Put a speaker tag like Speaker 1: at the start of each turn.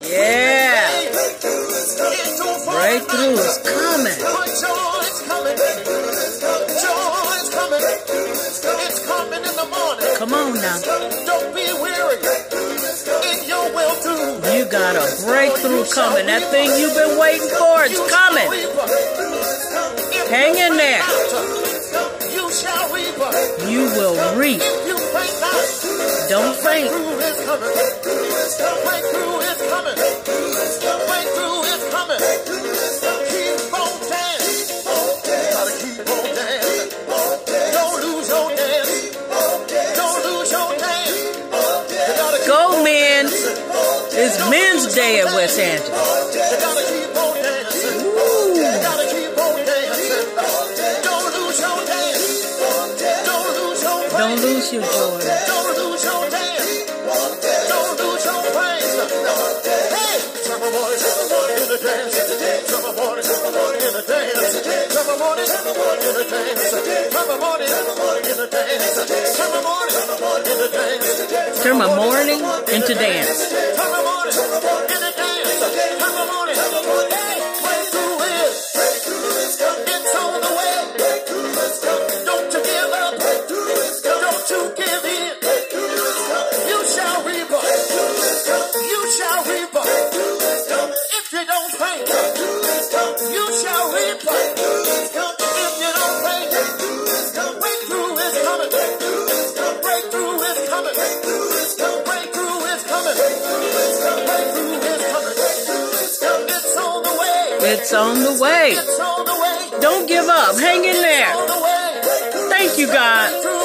Speaker 1: Yeah. Breakthrough is coming.
Speaker 2: It's coming in the morning.
Speaker 1: Come on now.
Speaker 2: Don't be weary in your well-doing.
Speaker 1: You got a breakthrough coming. That thing you've been waiting for, it's coming. Hang in there.
Speaker 2: You shall reap.
Speaker 1: You will reap.
Speaker 2: You faint not.
Speaker 1: Don't faint.
Speaker 2: Breakthrough is coming. Breakthrough is coming. Breakthrough is coming. Keep on dancing. You gotta keep on dancing. Don't lose your dance. Don't lose your dance. You gotta
Speaker 1: Go, men. It's Men's Day at West Angela.
Speaker 2: You gotta keep on dancing. You gotta keep on dancing. Don't lose your dance. Don't lose your praise.
Speaker 1: Don't lose your joy.
Speaker 2: Don't lose your dance. Don't lose your praise. Hey, everybody in the dance. Everybody in the dance. Everybody in the dance. Everybody in the dance. Everybody in the dance.
Speaker 1: Turn my mourning into dance.
Speaker 2: Everybody in the dance. Everybody. Hey, breakthrough is. It's on the way. Don't you give up. Don't you give in. You shall reap. You shall reap. If you don't faint, you shall reap. If you don't faint, breakthrough is coming. Breakthrough is coming. Breakthrough is coming. Breakthrough is coming. It's on the way.
Speaker 1: It's on the way.
Speaker 2: It's on the way.
Speaker 1: Don't give up. Hang in there.
Speaker 2: On the way.
Speaker 1: Thank you, God.